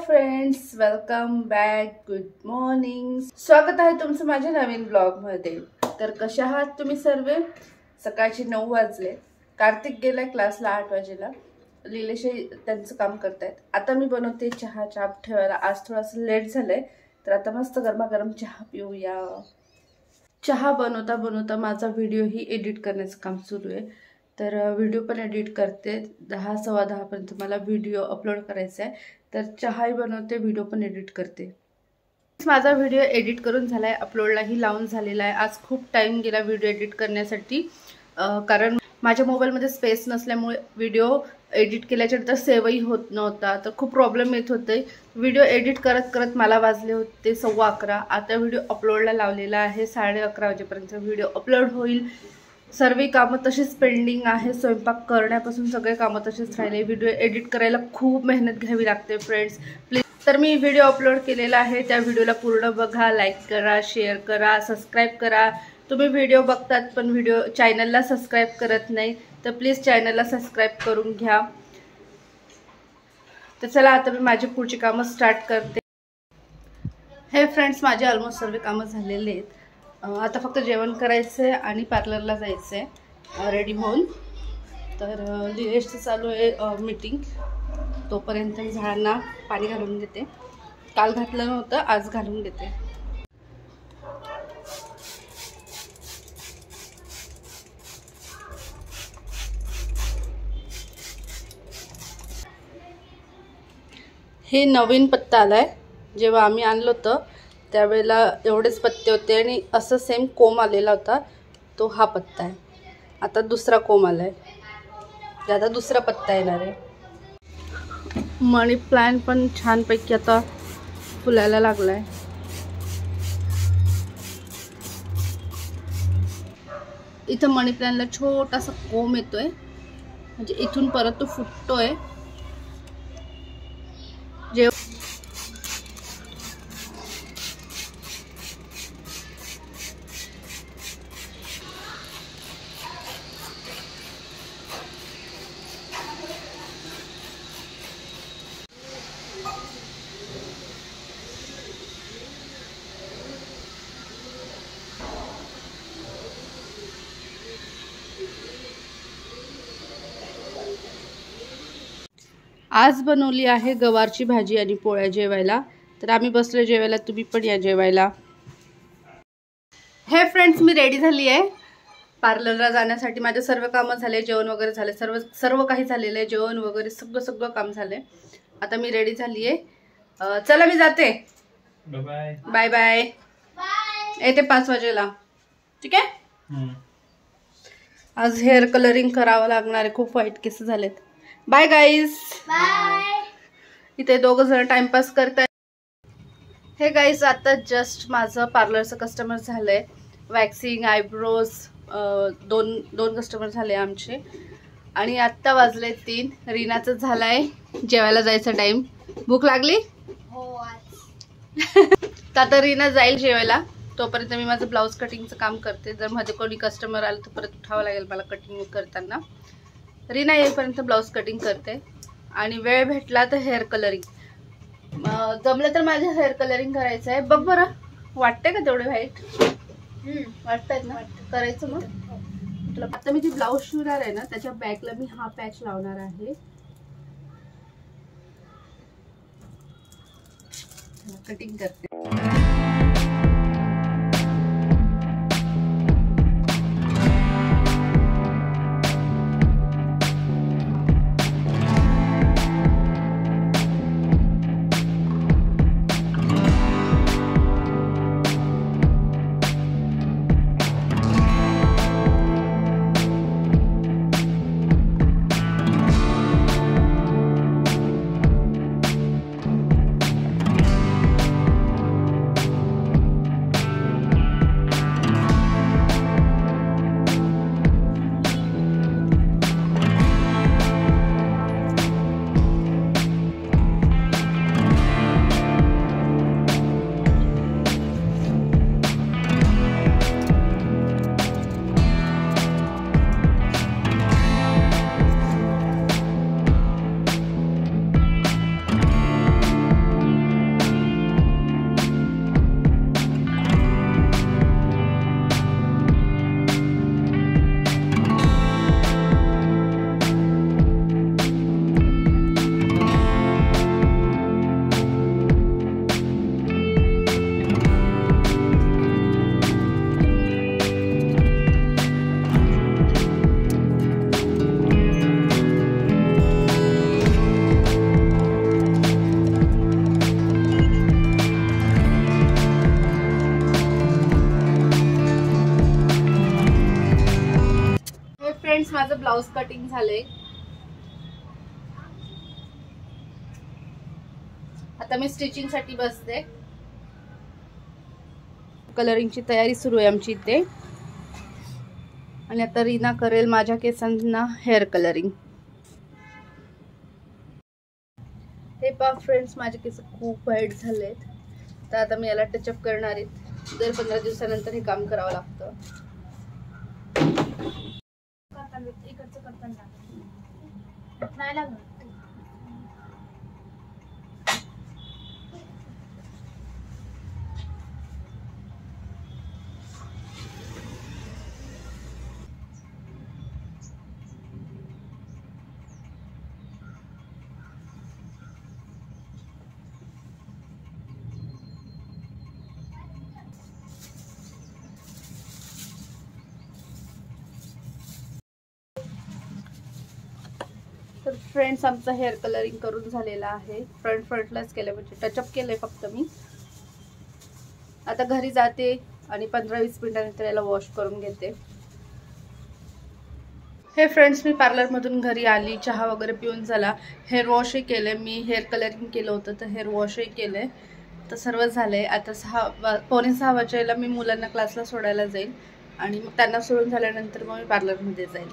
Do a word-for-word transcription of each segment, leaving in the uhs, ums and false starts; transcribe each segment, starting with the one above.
Friends, welcome back. Good morning. स्वागत आहे तुमचं माझ्या नवीन ब्लॉग मध्ये. तर कशा आहात तुम्ही सर्व? सकाळचे नऊ वाजले. कार्तिक गेलाय क्लासला आठ वाजेला. लीलेशी त्यांचं काम करतायत. आता मी बनवते चहा. चहा ठेवायला आज थोडासा लेट झालंय, तर आता मस्त गरमागरम चहा पिऊया. चहा बनवता बनवता माझा व्हिडिओ ही एडिट करण्याचं काम सुरू आहे. तर व्हिडिओ पण एडिट करते. दहा सव्वा दहापर्यंत मला व्हिडिओ अपलोड करायचा आहे. तर चहाही बनवते, व्हिडिओ पण एडिट करते. माझा व्हिडिओ एडिट करून झाला आहे, अपलोडलाही लावून झालेला आहे. आज खूप टाईम गेला व्हिडिओ एडिट करण्यासाठी, कारण माझ्या मोबाईलमध्ये स्पेस नसल्यामुळे व्हिडिओ एडिट केल्याच्यानंतर सेव्हही होत नव्हता. तर खूप प्रॉब्लेम येत होते. व्हिडिओ एडिट करत करत मला वाजले होते सव्वा अकरा. आता व्हिडिओ अपलोडला लावलेला आहे. साडे अकरा वाजेपर्यंत व्हिडिओ अपलोड होईल. सर्व कामं तशीच पेंडिंग आहे. स्वयंपाक करण्यापासून सगळे कामं तशीच राहिले. व्हिडिओ एडिट करायला खूप मेहनत घ्यावी लागते फ्रेंड्स, प्लीज. तर मी व्हिडिओ अपलोड केलेला आहे, त्या व्हिडिओला पूर्ण बघा, लाईक करा, शेअर करा, सबस्क्राईब करा. तुम्ही व्हिडिओ बघतात पण व्हिडिओ चॅनलला सबस्क्राईब करत नाही, तर प्लीज चॅनलला सबस्क्राईब करून घ्या. तर चला आता मी माझी पुढची कामं स्टार्ट करते. हे फ्रेंड्स, माझे ऑलमोस्ट सर्व कामं झालेले आहेत. आता फक्त जेवण करायचं आहे आणि पार्लरला जायचं आहे रेडी होऊन. तर लिलेशचं चालू आहे मीटिंग. तोपर्यंत झाडांना पाणी घालून देते. काल घातलं नव्हतं, आज घालून देते. हे नवीन पत्ता आलाय. जेव्हा आम्ही आणलं होतं त्यावेळेला एवढेच पत्ते होते आणि असं सेम कोंब आलेला होता. तो हा पत्ता आहे. आता दुसरा कोंब आलाय. आता दुसरा पत्ता येणार आहे. मनी प्लांट पण छानपैकी आता फुलायला लागलाय. इथं मनी प्लांटला छोटासा कोंब येतोय, म्हणजे इथून परत तो फुटतोय. जे आज बनवली आहे गवारची भाजी आणि पोळ्या जेवायला. तर आम्ही बसलो जेवायला, तुम्ही पण या जेवायला. हे फ्रेंड्स, मी रेडी झाली आहे पार्लरला जाण्यासाठी. माझे सर्व कामं झाले, जेवण वगैरे झाले, सर्व सर्व काही झालेलं आहे. जेवण वगैरे सगळं सगळं काम झालंय. आता मी रेडी झाली आहे. चला मी जाते. Bye bye bye. येते पाच वाजेला, ठीक आहे. आज हेअर कलरिंग करावं लागणार आहे. खूप व्हाईट केस झालेत. Bye guys. इथे दोघं जण टाइमपास करताय. हे गाईज, आता जस्ट माझं पार्लरचं कस्टमर झालंय. वॅक्सिंग, आयब्रोज, दोन दोन कस्टमर झाले आमचे. आणि आत्ता वाजले तीन. रीनाचं झालंय जेवायला जायचा टाइम. भूक लागली हो. तर आता रीना जाईल जेवायला. तोपर्यंत मी माझं ब्लाऊज कटिंगचं काम करते. जर मध्ये कोणी कस्टमर आलं तर परत उठावं लागेल मला कटिंग करताना. रीना येईपर्यंत ब्लाऊज कटिंग करते. आणि वेळ भेटला तर हेअर कलरिंग, जमलं तर माझं हेअर कलरिंग करायचं आहे. बघ बरं, वाटतंय का तेवढे व्हाईट? वाटतायत ना? करायचं मग. आता मी जी ब्लाऊज शिवणार आहे ना, त्याच्या बॅकला मी हा पॅच लावणार आहे. कटिंग करते. फ्रेंड्स, माझं ब्लाउज कटिंग झालंय. आता मी स्टिचिंग साठी बसते. कलरिंगची तयारी सुरू आहे आमची इथे. आणि आता रीना करेल माझ्या केसांना हेअर कलरिंग. हे पहा फ्रेंड्स, माझे केस खूप व्हाईट झालेत. तर आता मी याला टचअप करणार आहे. दर पंधरा दिवसानंतर हे काम करावं लागतं. इकडचं करताना नाही लागत. तर फ्रेंड्स, आमचं हेअर कलरिंग करून झालेलं आहे. फ्रंट फ्रंटलाच केलं, म्हणजे टचअप केलंय फक्त मी. आता घरी जाते आणि पंधरा वीस मिनिटांनंतर याला वॉश करून घेते. हे फ्रेंड्स, मी पार्लरमधून घरी आली, चहा वगैरे पिऊन झाला. हेअर वॉशही केले मी. हेअर कलरिंग केलं होतं तर हेअर वॉशही केलंय. तर सर्व झालंय. आता सहा पावणे सहा वाजेला मी मुलांना क्लासला सोडायला जाईल आणि मग त्यांना सोडून झाल्यानंतर मग मी पार्लरमध्ये जाईल.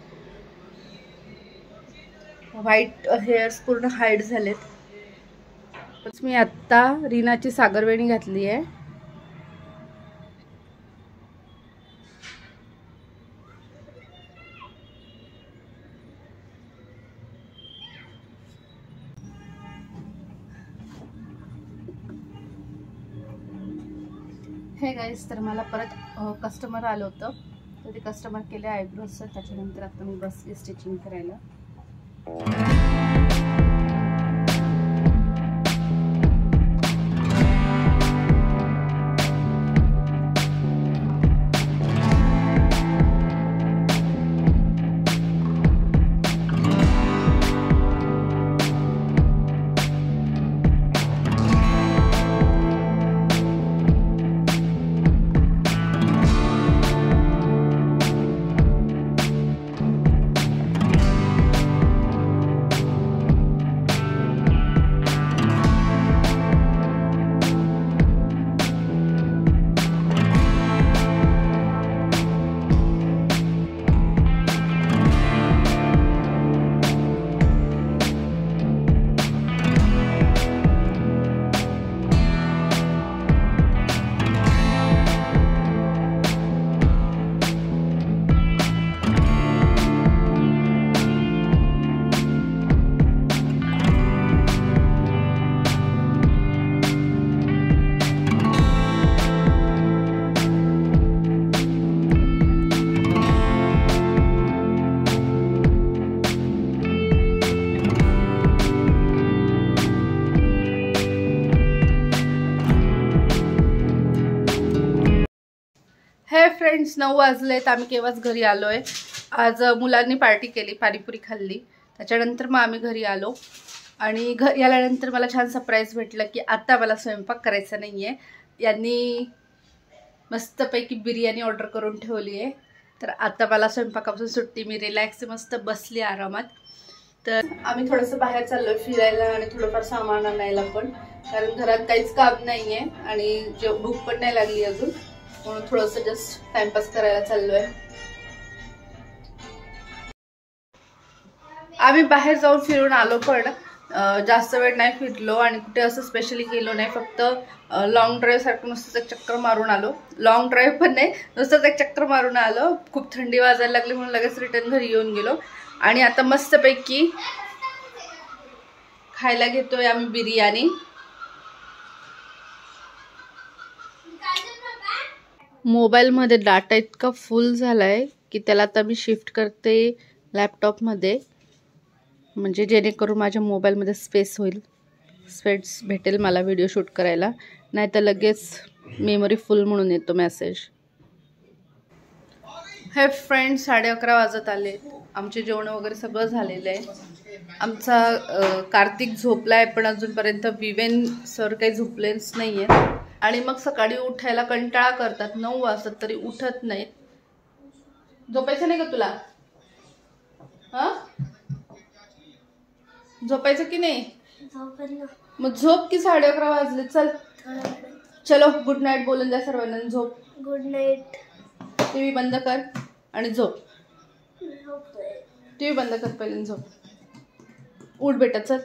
व्हाईट हेअर्स पूर्ण हाईड झालेत. मी आत्ता रीनाची सागरवेणी घातली आहे. हे गाईस, तर मला परत कस्टमर आलं होतं. तर ते कस्टमर केले आयब्रोज. त्याच्यानंतर आता मी बसली स्टिचिंग करायला. हे फ्रेंड्स, नऊ वाजलेत. आम्ही केव्हाच घरी आलोय. आज मुलांनी पार्टी केली, पाणीपुरी खाल्ली. त्याच्यानंतर मग आम्ही घरी आलो. आणि घरी आल्यानंतर मला छान सरप्राईज भेटलं की आता मला स्वयंपाक करायचा नाही आहे. यांनी मस्तपैकी बिर्याणी ऑर्डर करून ठेवली आहे. तर आता मला स्वयंपाकापासून सुट्टी. मी रिलॅक्स मस्त बसली आरामात. तर आम्ही थोडंसं बाहेर चाललोय फिरायला आणि थोडंफार सामान आणायला पण. कारण घरात काहीच काम नाही आहे आणि जे भूक पण नाही लागली अजून. म्हणून थोडंसं जस्ट टाइमपास करायला चाललोय. आम्ही बाहेर जाऊन फिरून आलो पण जास्त वेळ नाही फिरलो आणि कुठे असं स्पेशली गेलो नाही. फक्त लॉंग ड्राईव्ह सारखं नुसतंच एक चक्कर मारून आलो. लॉंग ड्राईव्ह पण नाही, नुसतंच एक चक्कर मारून आलो. खूप थंडी वाजायला लागली म्हणून लगेच रिटर्न घरी येऊन गेलो. आणि आता मस्तपैकी खायला घेतोय आम्ही बिर्याणी. मोबाईलमध्ये डाटा इतका फुल झालाय की त्याला आता मी शिफ्ट करते लॅपटॉपमध्ये, म्हणजे जेणेकरून माझ्या मोबाईलमध्ये स्पेस होईल, स्पेस भेटेल मला व्हिडिओ शूट करायला. नाही तर लगेच मेमरी फुल म्हणून येतो मेसेज. हे फ्रेंड्स, साडे अकरा वाजत आले. आमचे जेवण वगैरे सगळं झालेलं आहे. आमचा कार्तिक झोपला आहे पण अजूनपर्यंत विवेन सर काही झोपलेच नाही आहे. आणि मग सकाळी उठायला कंटाळा करतात. नऊ वाजतात तरी उठत नाहीत. झोपायचं नाही का तुला? हा झोपायचं की नाही? मग झोप की साडे अकरा वाजले. चल चलो गुड नाईट बोलून द्या सर्वांना. झोप. Good night. टीव्ही बंद कर आणि झोप. टीव्ही बंद कर पहिले झोप. उठ बेटा चल.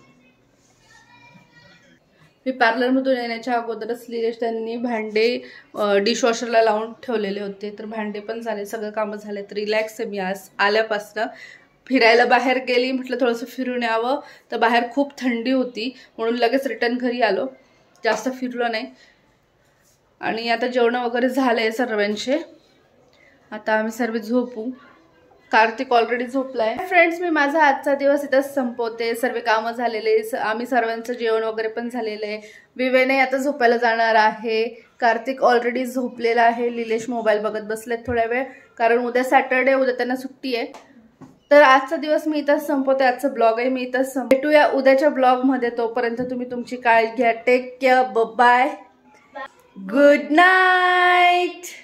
मी पार्लरमधून येण्याच्या अगोदरच लिलेश त्यांनी भांडे डिशवॉशरला लावून ठेवलेले होते. तर भांडे पण झाले, सगळं कामं झाले. तर रिलॅक्स आहे मी आज आल्यापासनं. फिरायला बाहेर गेली, म्हटलं थोडंसं फिरून यावं. तर बाहेर खूप थंडी होती म्हणून लगेच रिटर्न घरी आलो. जास्त फिरलो नाही. आणि आता जेवण वगैरे झाले सर्वांचे. आता आम्ही सर्व झोपू. कार्तिक ऑलरेडी झोपलाय. फ्रेंड्स, मी माझा आजचा दिवस इथंच संपवते. सर्व कामं झालेले, आम्ही सर्वांचं जेवण वगैरे पण झालेलं आहे. विवेने आता झोपायला जाणार आहे. कार्तिक ऑलरेडी झोपलेला आहे. लिलेश मोबाईल बघत बसलेत थोड्या वेळ, कारण उद्या सॅटर्डे, उद्या त्यांना सुट्टी आहे. तर आजचा दिवस मी इथंच संपवते. आजचा ब्लॉग आहे मी इथंच संपवते. भेटूया उद्याच्या ब्लॉगमध्ये. तोपर्यंत तुम्ही तुमची काळजी घ्या. Take care. Bye. Good night.